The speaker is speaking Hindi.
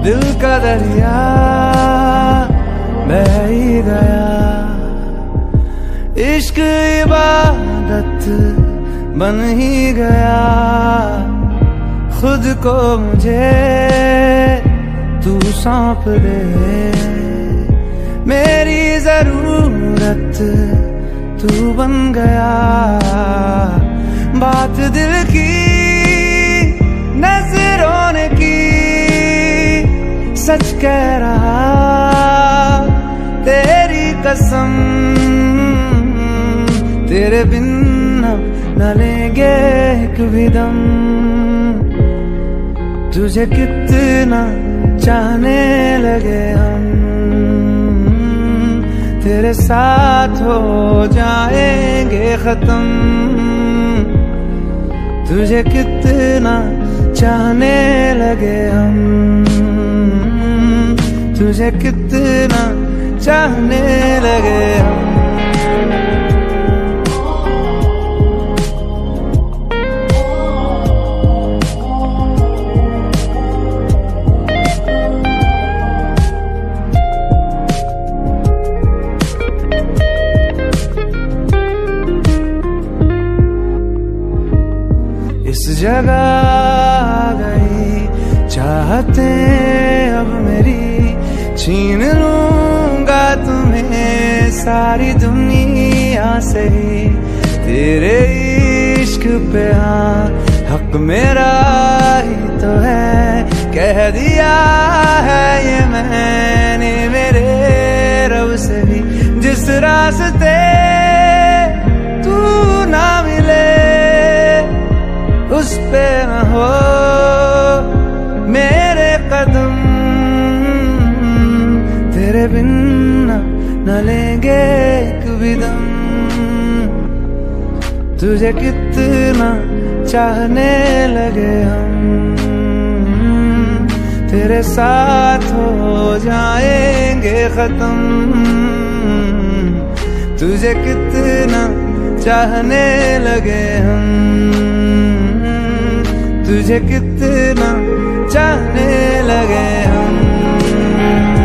दिल का दरिया बह ही गया। इश्क इबादत बन ही गया। खुद को मुझे तू सौंप दे, मेरी जरूरत तू बन गया। बात दिल की नजरों ने की, सच कह रहा तेरी कसम। तेरे बिन न लेंगे एक भी दम। तुझे कितना चाहने लगे हम, तेरे साथ हो जाएंगे खत्म। तुझे कितना चाहने लगे हम, तुझे कितना चाहने लगे हम। इस जगह आ गई चाहते अब मेरी, छीन लूंगा तुम्हें सारी दुनिया से ही। तेरे इश्क पे हाँ हक मेरा ही तो है, कह दिया है ये मैंने मेरे रब से भी। जिस रास्ते तू ना मिले उस पे न हो मेरे कदम। तेरे बिन न लेंगे एक भी दम। तुझे कितना चाहने लगे हम, तेरे साथ हो जाएंगे खत्म। तुझे कितना चाहने लगे हम, तुझे कितना चाहने लगे हम।